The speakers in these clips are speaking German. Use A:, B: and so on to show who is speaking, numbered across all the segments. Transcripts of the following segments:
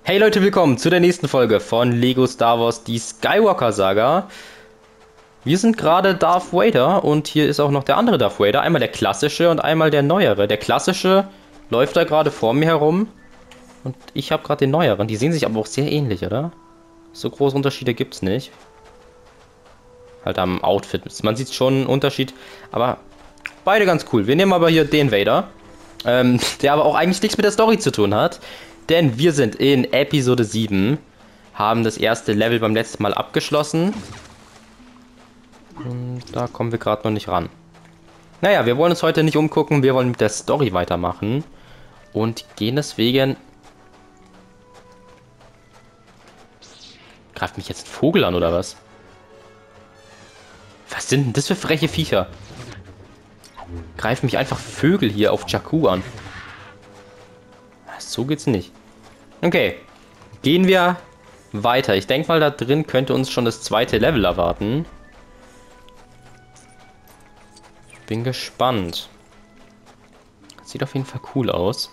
A: Hey Leute, willkommen zu der nächsten Folge von Lego Star Wars, die Skywalker Saga. Wir sind gerade Darth Vader und hier ist auch noch der andere Darth Vader. Einmal der klassische und einmal der neuere. Der klassische läuft da gerade vor mir herum und ich habe gerade den neueren. Die sehen sich aber auch sehr ähnlich, oder? So große Unterschiede gibt es nicht. Halt am Outfit. Man sieht schon einen Unterschied, aber beide ganz cool. Wir nehmen aber hier den Vader, der aber auch eigentlich nichts mit der Story zu tun hat. Denn wir sind in Episode 7, haben das erste Level beim letzten Mal abgeschlossen. Und da kommen wir gerade noch nicht ran. Naja, wir wollen uns heute nicht umgucken, wir wollen mit der Story weitermachen. Und gehen deswegen... Greift mich jetzt ein Vogel an, oder was? Was sind denn das für freche Viecher? Greifen mich einfach Vögel hier auf Jakku an. So geht's nicht. Okay, gehen wir weiter. Ich denke mal, da drin könnte uns schon das zweite Level erwarten. Bin gespannt. Sieht auf jeden Fall cool aus.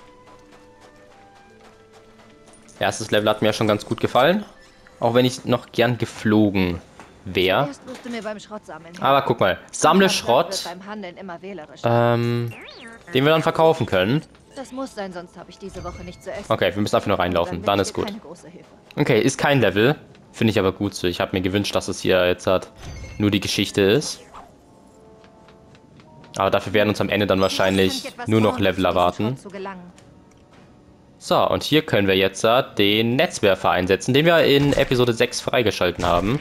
A: Erstes Level hat mir ja schon ganz gut gefallen. Auch wenn ich noch gern geflogen wäre. Aber guck mal, sammle Schrott, den wir dann verkaufen können.
B: Das muss sein, sonst habe ich diese Woche nicht zu essen.
A: Okay, wir müssen einfach nur reinlaufen, dann ist gut. Okay, ist kein Level. Finde ich aber gut so. Ich habe mir gewünscht, dass es hier jetzt halt nur die Geschichte ist. Aber dafür werden uns am Ende dann wahrscheinlich nur noch Level erwarten. So, und hier können wir jetzt den Netzwerfer einsetzen, den wir in Episode 6 freigeschalten haben.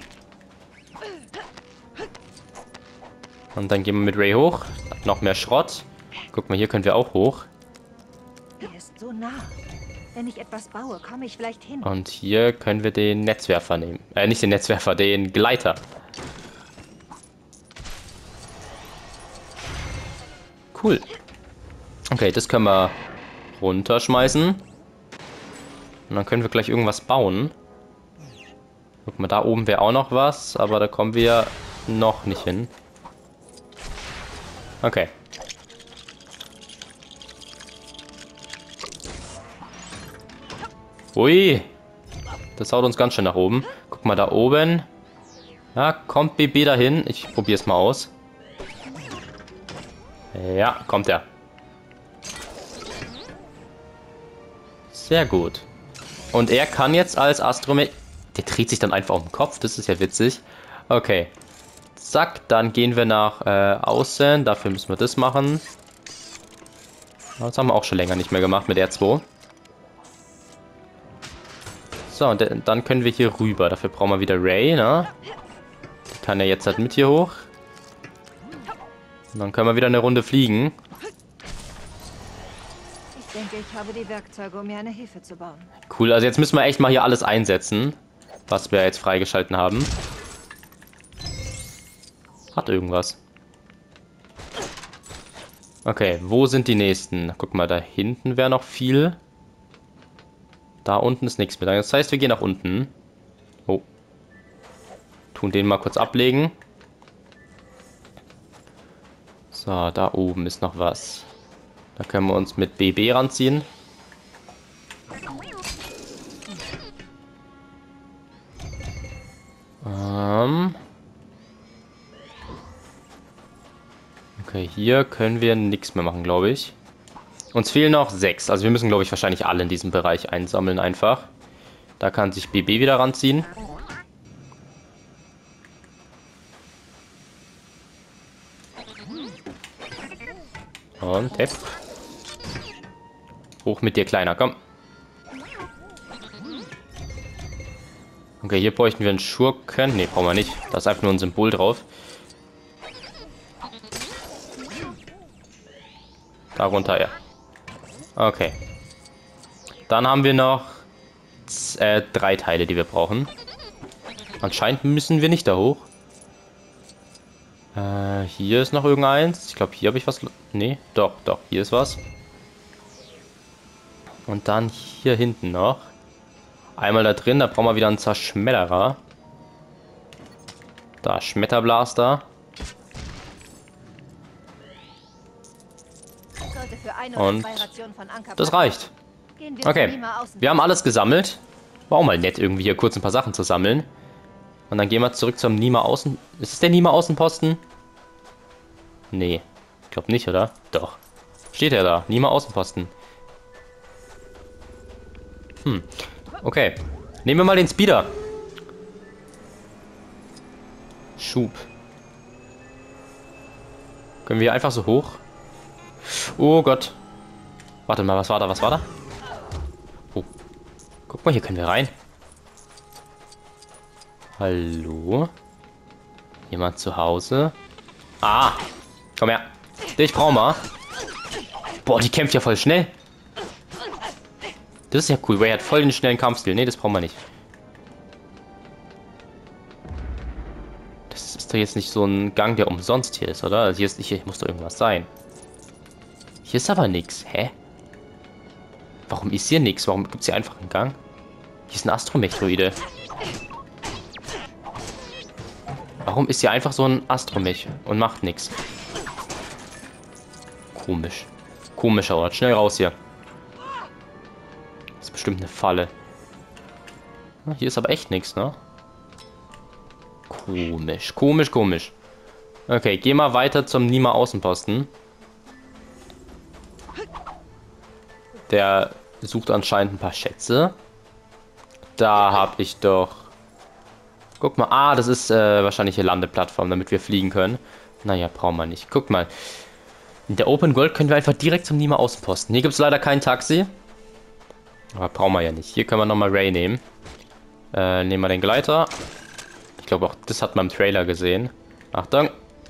A: Und dann gehen wir mit Rey hoch. Noch mehr Schrott. Guck mal, hier können wir auch hoch.
B: So nah. Wenn ich etwas baue, komme ich vielleicht hin.
A: Und hier können wir den Netzwerfer nehmen. Nicht den Netzwerfer, den Gleiter. Cool. Okay, das können wir runterschmeißen. Und dann können wir gleich irgendwas bauen. Guck mal, da oben wäre auch noch was, aber da kommen wir noch nicht hin. Okay. Ui, das haut uns ganz schön nach oben. Guck mal, da oben. Ja, kommt BB dahin. Ich probiere es mal aus. Ja, kommt er. Sehr gut. Und er kann jetzt als Astromech... Der dreht sich dann einfach um den Kopf. Das ist ja witzig. Okay. Zack, dann gehen wir nach außen. Dafür müssen wir das machen. Das haben wir auch schon länger nicht mehr gemacht mit R2. So, und dann können wir hier rüber. Dafür brauchen wir wieder Rey, ne? Die kann ja jetzt halt mit hier hoch. Und dann können wir wieder eine Runde fliegen.
B: Ich denke, ich habe die Werkzeuge, um mir eine Hilfe zu bauen.
A: Cool, also jetzt müssen wir echt mal hier alles einsetzen, was wir jetzt freigeschalten haben. Hat irgendwas. Okay, wo sind die nächsten? Guck mal, da hinten wäre noch viel. Da unten ist nichts mehr. Das heißt, wir gehen nach unten. Oh. Tun den mal kurz ablegen. So, da oben ist noch was. Da können wir uns mit BB ranziehen. Okay, hier können wir nichts mehr machen, glaube ich. Uns fehlen noch 6. Also wir müssen, glaube ich, wahrscheinlich alle in diesem Bereich einsammeln einfach. Da kann sich BB wieder ranziehen. Und hepp. Hoch mit dir, Kleiner, komm. Okay, hier bräuchten wir einen Schurken. Ne, brauchen wir nicht. Da ist einfach nur ein Symbol drauf. Darunter, ja. Okay. Dann haben wir noch 3 Teile, die wir brauchen. Anscheinend müssen wir nicht da hoch. Hier ist noch irgendeins. Ich glaube, hier habe ich was... Nee, doch, hier ist was. Und dann hier hinten noch. Einmal da drin, da brauchen wir wieder einen Zerschmetterer. Da, Schmetterblaster. Und das reicht.
B: Gehen wir zu
A: Okay,
B: Nima außen.
A: wir haben alles gesammelt. War auch mal nett, irgendwie hier kurz ein paar Sachen zu sammeln. Und dann gehen wir zurück zum Nima Außen... Ist es der Nima Außenposten? Nee, ich glaube nicht, oder? Doch. Steht er da, Nima Außenposten. Okay. Nehmen wir mal den Speeder. Schub. Können wir einfach so hoch? Oh Gott. Warte mal, was war da? Was war da? Oh. Guck mal, hier können wir rein. Hallo? Jemand zu Hause? Ah! Komm her. Dich brauch mal. Boah, die kämpft ja voll schnell. Das ist ja cool. Ray hat voll den schnellen Kampfstil. Nee, das brauchen wir nicht. Das ist doch jetzt nicht so ein Gang, der umsonst hier ist, oder? Also hier muss doch irgendwas sein. Hier ist aber nichts. Hä? Warum ist hier nichts? Warum gibt es hier einfach einen Gang? Hier ist ein Astromech-Droide. Warum ist hier einfach so ein Astromech und macht nichts? Komisch. Komischer Ort. Schnell raus hier. Das ist bestimmt eine Falle. Hier ist aber echt nichts, ne? Komisch. Komisch, komisch. Okay, geh mal weiter zum Nima Außenposten. Der sucht anscheinend ein paar Schätze. Da habe ich doch... Guck mal. Ah, das ist wahrscheinlich eine Landeplattform, damit wir fliegen können. Naja, brauchen wir nicht. Guck mal. In der Open World können wir einfach direkt zum Nima Außenposten. Hier gibt es leider kein Taxi. Aber brauchen wir ja nicht. Hier können wir nochmal Ray nehmen. Nehmen wir den Gleiter. Ich glaube auch, das hat man im Trailer gesehen. Achtung.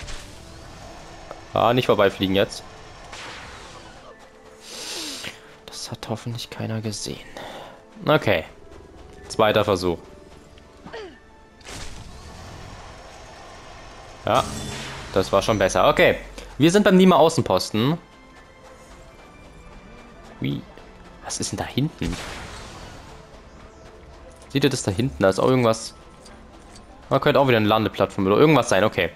A: Ah, nicht vorbeifliegen jetzt. Das hat hoffentlich keiner gesehen. Okay. Zweiter Versuch. Ja, das war schon besser. Okay, wir sind beim Nima Außenposten. Wie? Was ist denn da hinten? Seht ihr das da hinten? Da ist auch irgendwas... Da könnte auch wieder eine Landeplattform oder irgendwas sein. Okay.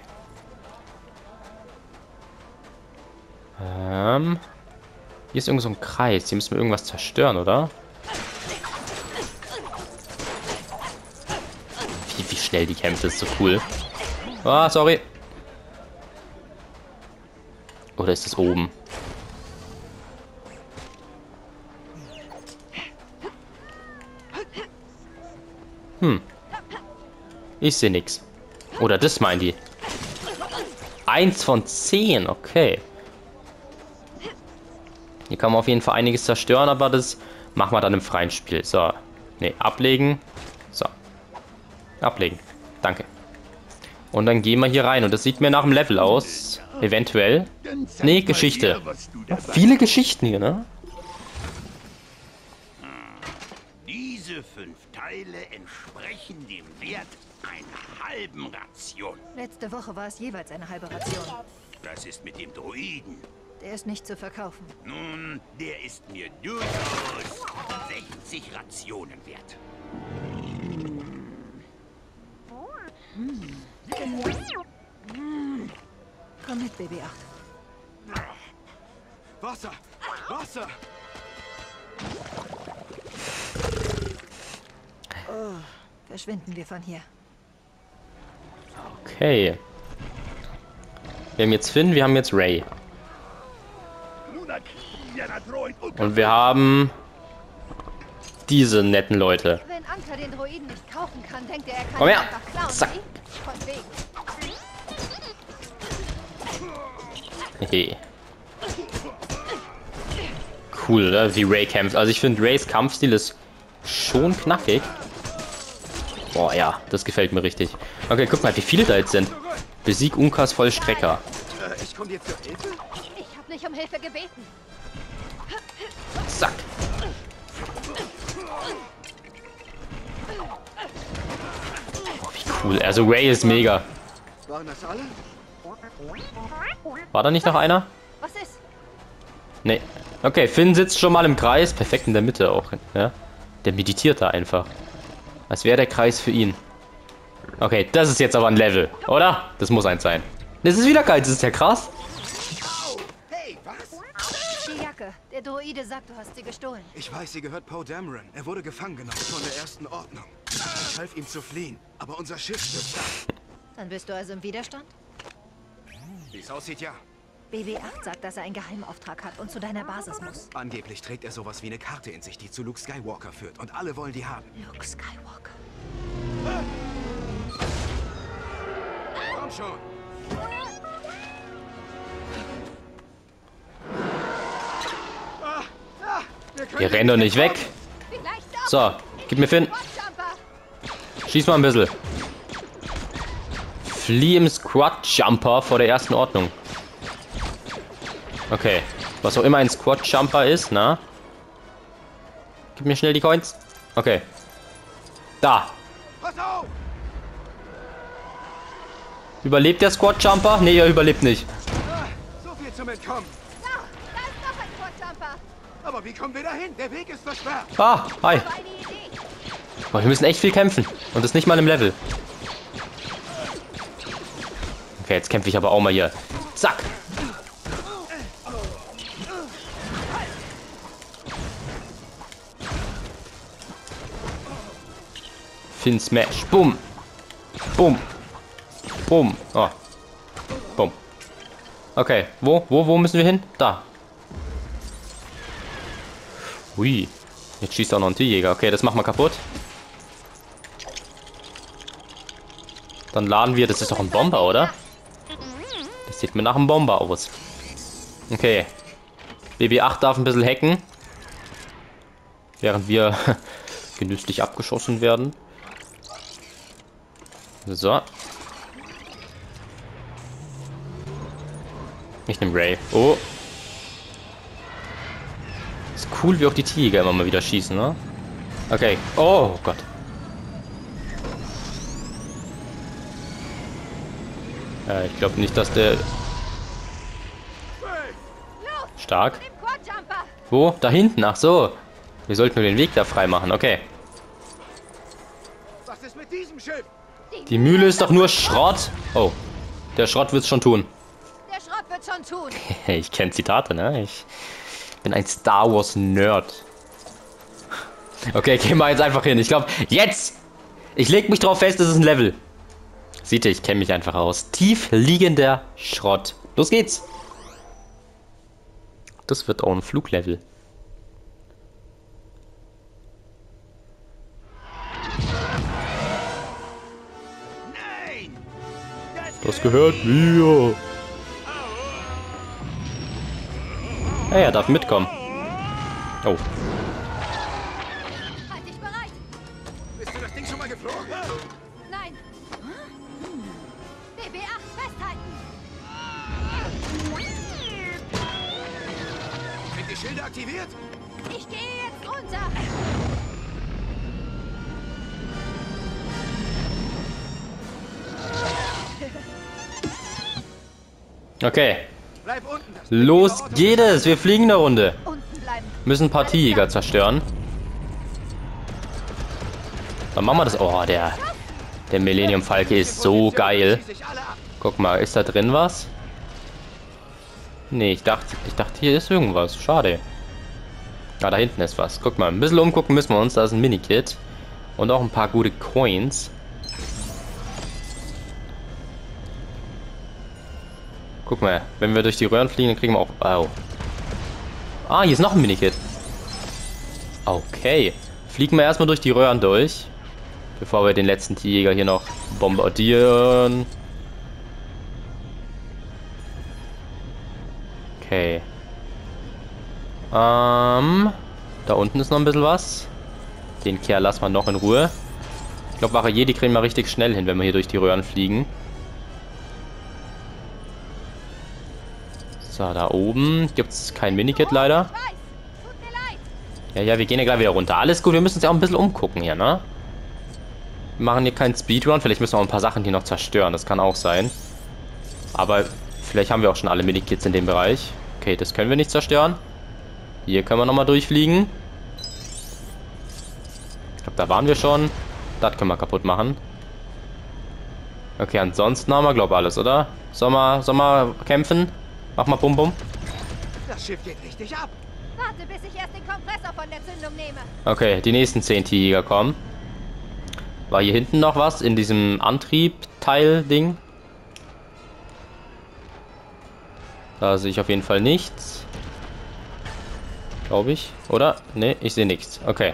A: Hier ist irgend so ein Kreis. Hier müssen wir irgendwas zerstören, oder? Wie schnell die kämpft, ist so cool. Ah, sorry. Oder ist das oben? Ich sehe nichts. Oder das meinen die. 1 von 10, okay. Hier kann man auf jeden Fall einiges zerstören, aber das machen wir dann im freien Spiel. So. Ne, ablegen. So. Ablegen. Danke. Und dann gehen wir hier rein. Und das sieht mir nach dem Level aus. Eventuell. Nee, Geschichte. Viele Geschichten hier, ne?
C: Diese 5 Teile entsprechen dem Wert einer halben Ration.
B: Letzte Woche war es jeweils eine halbe Ration.
C: Das ist mit dem Droiden.
B: Der ist nicht zu verkaufen.
C: Nun, der ist mir durchaus 60 Rationen wert.
B: Komm mit, Baby 8.
C: Wasser! Wasser!
B: Oh, verschwinden wir von hier.
A: Okay. Wir haben jetzt Finn, wir haben jetzt Ray. Und wir haben diese netten Leute.
B: Wenn Anker den Droiden nicht kaufen kann, denkt er, kann
A: Komm her!
B: einfach klauen.
A: Zack!
B: Von wegen.
A: Hey. Cool, oder? Wie Ray kämpft. Also ich finde, Rays Kampfstil ist schon knackig. Boah, ja, das gefällt mir richtig. Okay, guck mal, wie viele da jetzt sind. Besieg Unkas Vollstrecker.
C: Ich komme dir zur Hilfe?
B: Ich habe nicht um Hilfe gebeten.
A: Zack. Oh, wie cool. Also Ray ist mega.
C: Waren das alle?
A: War da nicht noch einer?
B: Was ist?
A: Nee. Okay, Finn sitzt schon mal im Kreis. Perfekt in der Mitte auch. Ja? Der meditiert da einfach. Als wäre der Kreis für ihn. Okay, das ist jetzt aber ein Level, oder? Das muss eins sein. Das ist wieder geil, das ist ja krass.
C: Hey, was?
B: Die Jacke. Der Der Droide sagt, du hast sie gestohlen.
D: Ich weiß, sie gehört Poe Dameron. Er wurde gefangen genommen von der Ersten Ordnung. Ich half ihm zu fliehen, aber unser Schiff stürzt ab.
B: Dann bist du also im Widerstand?
D: Wie es aussieht, ja.
B: BB-8 sagt, dass er einen Geheimauftrag hat und zu deiner Basis muss.
D: Angeblich trägt er sowas wie eine Karte in sich, die zu Luke Skywalker führt. Und alle wollen die haben.
B: Luke Skywalker.
D: Komm schon.
A: Wir rennen doch nicht weg. So, gib mir Finn. Schieß mal ein bisschen. Flieh im Squad-Jumper vor der Ersten Ordnung. Okay. Was auch immer ein Squad-Jumper ist, na? Gib mir schnell die Coins. Okay. Da.
D: Pass auf!
A: Überlebt der Squad-Jumper? Nee, er überlebt nicht.
D: So viel zum Entkommen.
B: Da ist noch ein Quad-Jumper.
D: Aber wie kommen wir dahin? Der Weg ist versperrt.
A: Ah, hi.
B: Aber eine Idee.
A: Boah, wir müssen echt viel kämpfen. Und das nicht mal im Level. Okay, jetzt kämpfe ich aber auch mal hier. Zack. Finn Smash. Bumm. Bumm. Bumm. Oh. Bumm. Okay. Wo müssen wir hin? Da. Hui. Jetzt schießt auch noch ein Tierjäger. Okay, das machen wir kaputt. Dann laden wir... Das ist doch ein Bomber, oder? Das sieht mir nach einem Bomber aus. Okay. BB-8 darf ein bisschen hacken. Während wir genüsslich abgeschossen werden. So. Ich nehme Ray. Oh. Ist cool, wie auch die Tiger immer mal wieder schießen, ne? Okay. Oh Gott. Ich glaube nicht, dass der... Stark. Wo? Da hinten. Ach so. Wir sollten nur den Weg da frei machen. Okay.
D: Was ist mit diesem Schiff?
A: Die Mühle ist doch nur Schrott. Oh. Der Schrott wird's schon tun.
B: Der Schrott wird schon tun.
A: Ich kenne Zitate, ne? Ich bin ein Star Wars Nerd. Okay, gehen wir jetzt einfach hin. Ich glaube, jetzt! Ich leg mich drauf fest, das ist ein Level. Seht ihr, ich kenne mich einfach aus. Tief liegender Schrott. Los geht's! Das wird auch ein Fluglevel.
C: Nein!
A: Das gehört mir. Hey, er darf mitkommen. Oh.
B: Halt dich bereit.
D: Bist du das Ding schon mal geflogen?
B: Nein. BB-8 festhalten.
D: Sind die Schilde aktiviert?
B: Ich gehe jetzt runter.
A: Okay.
D: Bleib unten. Das
A: Los geht es. Wir fliegen eine Runde.
B: Unten bleiben.
A: Müssen ein paar Tierjäger zerstören. Dann machen wir das. Oh, der Millennium Falke ist so geil.
D: schieße ich alle ab.
A: Guck mal, ist da drin was? Nee, ich dachte, hier ist irgendwas. Schade. Ah, da hinten ist was. Guck mal, ein bisschen umgucken müssen wir uns. Da ist ein Minikit. Und auch ein paar gute Coins. Guck mal, wenn wir durch die Röhren fliegen, dann kriegen wir auch... Oh. Ah, hier ist noch ein Minikit. Okay. Fliegen wir erstmal durch die Röhren durch. Bevor wir den letzten Tierjäger hier noch bombardieren. Okay. Da unten ist noch ein bisschen was. Den Kerl lassen wir noch in Ruhe. Ich glaube, Varier, die kriegen wir richtig schnell hin, wenn wir hier durch die Röhren fliegen. So, da oben gibt es kein Minikit leider.
B: Ich weiß. Tut mir leid.
A: Ja, wir gehen ja gleich wieder runter. Alles gut, wir müssen uns ja auch ein bisschen umgucken hier, ne? Wir machen hier keinen Speedrun. Vielleicht müssen wir auch ein paar Sachen hier noch zerstören. Das kann auch sein. Aber vielleicht haben wir auch schon alle Minikits in dem Bereich. Okay, das können wir nicht zerstören. Hier können wir nochmal durchfliegen. Ich glaube, da waren wir schon. Das können wir kaputt machen. Okay, ansonsten haben wir, glaube ich, alles, oder? Sollen wir kämpfen? Mach mal Bum Bum.
D: Das Schiff geht richtig ab.
B: Warte, bis ich erst den Kompressor von der Zündung nehme.
A: Okay, die nächsten 10 Tiger kommen. War hier hinten noch was in diesem Antriebteil-Ding? Da sehe ich auf jeden Fall nichts. Glaube ich. Oder? Ne, ich sehe nichts. Okay.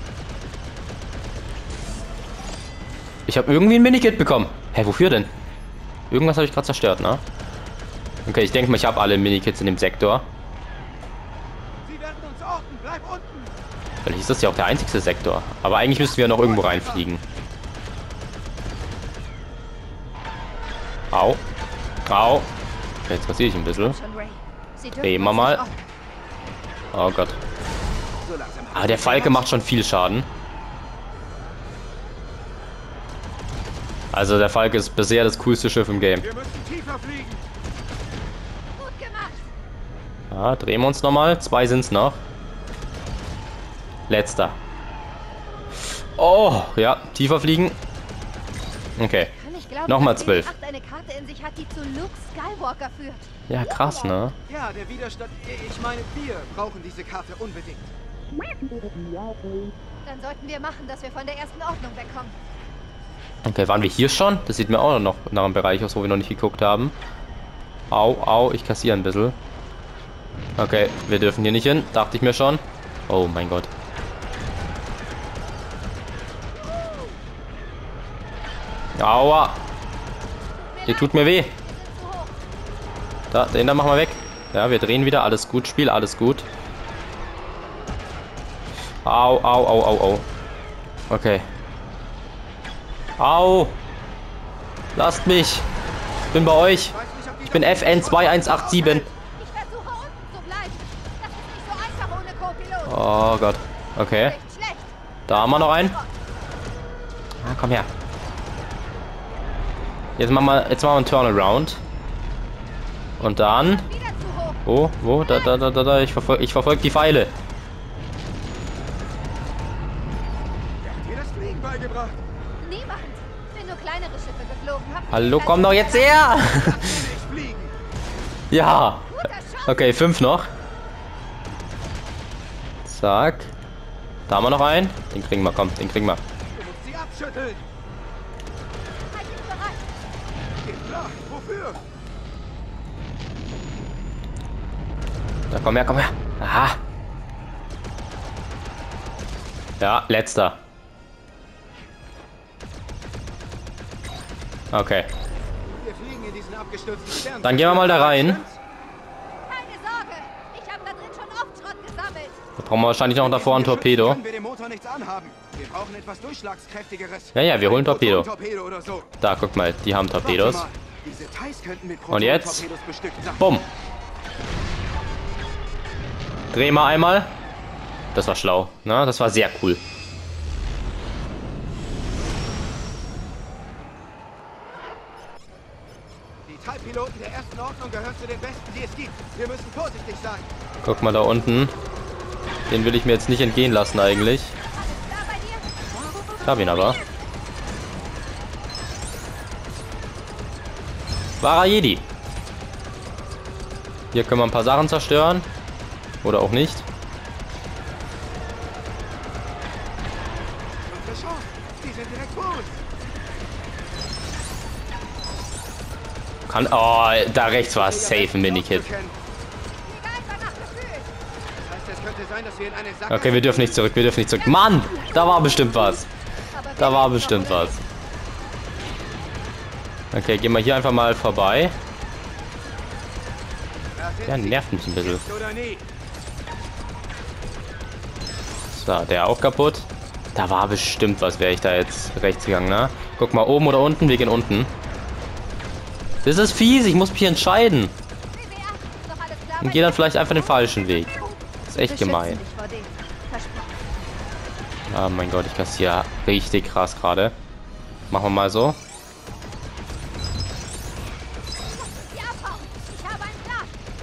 A: Ich habe irgendwie ein Minikit bekommen. Hä, wofür denn? Irgendwas habe ich gerade zerstört, ne? Okay, ich denke mal, ich habe alle Minikits in dem Sektor.
D: Sie werden uns orten. Bleib unten.
A: Vielleicht ist das ja auch der einzigste Sektor. Aber eigentlich müssten wir noch irgendwo reinfliegen. Au. Au. Okay, jetzt rasiere ich ein bisschen.
B: Schon, Ray. Sie dürfen
A: Drehen wir
B: uns
A: mal.
B: nicht orten.
A: Oh Gott.
D: So langsam.
A: Ah, der Falke macht schon viel Schaden. Also der Falke ist bisher das coolste Schiff im Game.
D: Wir müssen tiefer fliegen.
B: Gut gemacht.
A: Ja, drehen wir uns nochmal. 2 sind es noch. Letzter. Oh, ja, tiefer fliegen. Okay.
B: Kann ich glauben,
A: Nochmal
B: dass
A: 12.
B: BB-8 eine Karte in sich hat, die zu Luke Skywalker führt.
A: Ja, krass, ne?
D: Ja, der Widerstand. Ich meine, wir brauchen diese Karte unbedingt.
B: Dann sollten wir machen, dass wir von der ersten Ordnung wegkommen.
A: Okay, waren wir hier schon? Das sieht mir auch noch nach einem Bereich aus, wo wir noch nicht geguckt haben. Au, au, ich kassiere ein bisschen. Okay, wir dürfen hier nicht hin. Dachte ich mir schon. Oh mein Gott. Aua. Ihr tut mir weh. Da, den da machen wir weg. Ja, wir drehen wieder. Alles gut, Spiel, alles gut. Au, au, au, au, au. Okay. Au. Lasst mich. Ich bin bei euch. Ich bin FN2187.
B: Ich versuche unten zu bleiben. Das ist nicht so einfach ohne Co-Pilot.
A: Oh Gott. Okay.
B: Nicht schlecht.
A: Da haben wir noch einen. Ah, komm her. Jetzt machen wir einen Turnaround. Und dann.
B: Wieder zu hoch.
A: Wo? Da. Ich verfolge die Pfeile.
D: Wer hat dir das Fliegen beigebracht?
B: Niemand. Bin nur kleinere Schiffe geflogen. Hab
A: Hallo,
B: mich
A: komm doch jetzt her!
D: Nicht fliegen.
A: Ja.
B: Guter Schuss.
A: Okay, 5 noch. Zack. Da haben wir noch einen. Den kriegen wir, komm, den kriegen wir.
D: Du musst sie abschütteln.
B: Halt dich bereit.
D: Geht klar. Wofür?
A: Da, komm her, komm her. Aha. Ja, letzter. Okay.
D: Wir fliegen in diesen abgestürzten Stern.
A: Dann gehen wir mal da rein.
B: Keine Sorge. Ich habe da drin schon oft Schrott gesammelt.
A: Da brauchen wir wahrscheinlich noch davor ein Torpedo.
D: Können wir dem Motor nichts anhaben. Wir brauchen etwas durchschlagskräftigeres.
A: Ja, wir holen Torpedo.
D: Torpedo oder so.
A: Da, guck mal, die haben Torpedos.
D: Warte mal. Diese Thais könnten mit
A: Und jetzt?
D: Proton-Torpedos bestückt sein.
A: Bumm. Dreh mal einmal. Das war schlau. Na, das war sehr cool.
D: Die Thai-Piloten der ersten Ordnung gehören zu den besten, die es gibt. Wir müssen vorsichtig sein.
A: Guck mal da unten. Den will ich mir jetzt nicht entgehen lassen eigentlich.
B: Da bei dir.
A: Ich hab ihn aber. Wahrer Jedi. Hier können wir ein paar Sachen zerstören. Oder auch nicht.
D: Unsere Chance. Die sind direkt vor uns.
A: Kann. Oh, da rechts war es safe ein Minikit.
B: Fliege einfach nach Gefühl.
D: Das heißt, es könnte sein, dass wir in eine Sackgasse...
A: Okay, wir dürfen nicht zurück, wir dürfen nicht zurück. Mann! Da war bestimmt was.
B: Aber
A: Da
B: wer
A: war
B: ist
A: bestimmt
B: noch
A: was. Okay, gehen wir hier einfach mal vorbei.
D: Da sind
A: Der
D: sie.
A: nervt mich ein bisschen.
D: Jetzt oder nie.
A: So, der auch kaputt. Da war bestimmt was, wäre ich da jetzt rechts gegangen, ne? Guck mal, oben oder unten? Wir gehen unten. Das ist fies, ich muss mich entscheiden.
B: BB-8? Ist doch alles klar
A: Und
B: bei
A: gehe dann
B: dir?
A: vielleicht einfach den falschen Weg. Das ist echt
B: Beschützen
A: gemein.
B: dich vor denen. Versprochen.
A: Oh mein Gott, ich kassiere richtig krass gerade. Machen wir mal so.
B: Die abhauen. Ich habe einen Plan.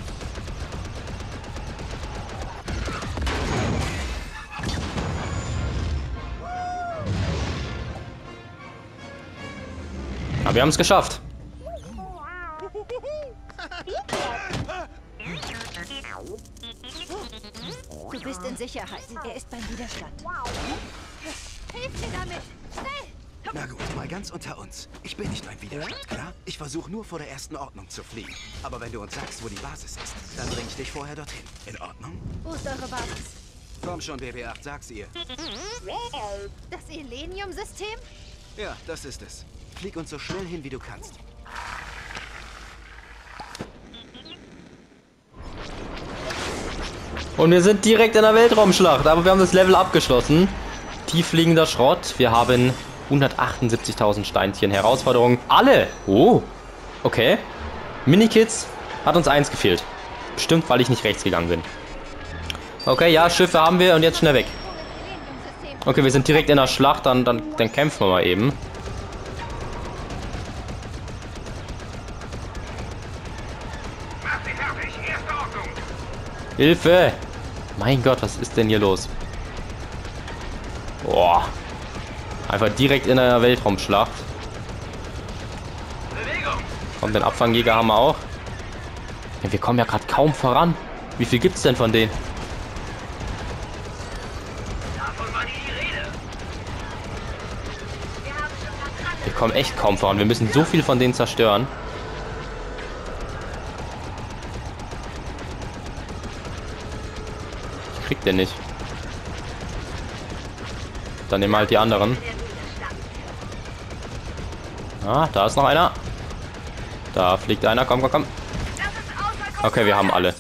A: Aber wir haben es geschafft.
B: in Sicherheit. Er ist beim Widerstand.
E: Hilf mir damit! Schnell!
D: Na gut, mal ganz unter uns. Ich bin nicht ein Widerstand, klar? Ich versuche nur vor der ersten Ordnung zu fliehen. Aber wenn du uns sagst, wo die Basis ist, dann bring ich dich vorher dorthin. In Ordnung?
E: Wo ist eure Basis?
D: Komm schon, BB-8, sag's ihr.
E: Das Elenium-System?
D: Ja, das ist es. Flieg uns so schnell hin, wie du kannst.
A: Und wir sind direkt in der Weltraumschlacht, aber wir haben das Level abgeschlossen. Tieffliegender Schrott. Wir haben 178.000 Steinchen. Herausforderung. Alle! Oh, okay. Minikids hat uns eins gefehlt. Bestimmt, weil ich nicht rechts gegangen bin. Okay, ja, Schiffe haben wir und jetzt schnell weg. Okay, wir sind direkt in der Schlacht, dann kämpfen wir mal eben. Hilfe! Mein Gott, was ist denn hier los? Boah. Einfach direkt in der Weltraumschlacht. Komm, den Abfangjäger haben wir auch. Ja, wir kommen ja gerade kaum voran. Wie viel gibt's denn von denen? Wir kommen echt kaum voran. Wir müssen so viel von denen zerstören. Ich krieg den nicht. Dann nehmen wir halt die anderen. Ah, da ist noch einer. Da fliegt einer. Komm, komm, komm. Okay, wir haben alle.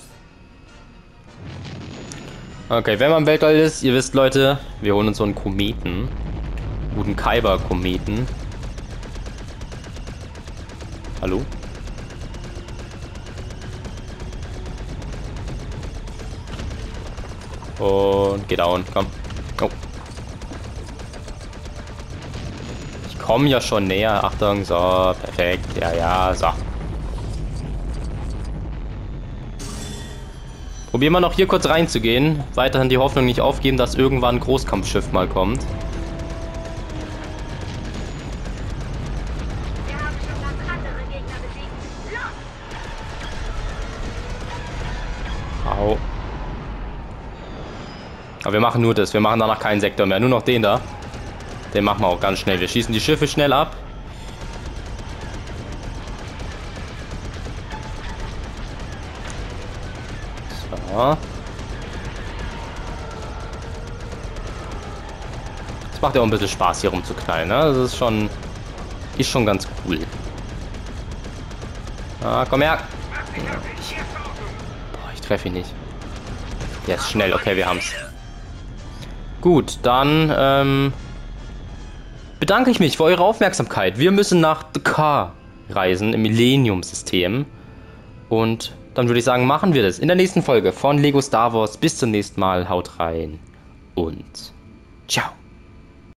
A: Okay, wenn man im Weltall ist, ihr wisst, Leute, wir holen uns so einen Kometen. Guten Kyber-Kometen. Hallo? Und geht down. Komm. Oh. Ich komme ja schon näher. Achtung, so, perfekt. Ja, ja, so. Probieren wir noch hier kurz reinzugehen. Weiterhin die Hoffnung nicht aufgeben, dass irgendwann ein Großkampfschiff mal kommt. Au. Aber wir machen nur das. Wir machen danach keinen Sektor mehr. Nur noch den da. Den machen wir auch ganz schnell. Wir schießen die Schiffe schnell ab. So. Das macht ja auch ein bisschen Spaß, hier rumzuknallen, ne? Das ist schon ganz cool. Ah, komm her. Boah, ich treffe ihn nicht. Der ist schnell. Okay, wir haben's. Gut, dann bedanke ich mich für eure Aufmerksamkeit. Wir müssen nach D'Qar reisen im Millennium-System. Und dann würde ich sagen, machen wir das in der nächsten Folge von Lego Star Wars. Bis zum nächsten Mal. Haut rein und ciao.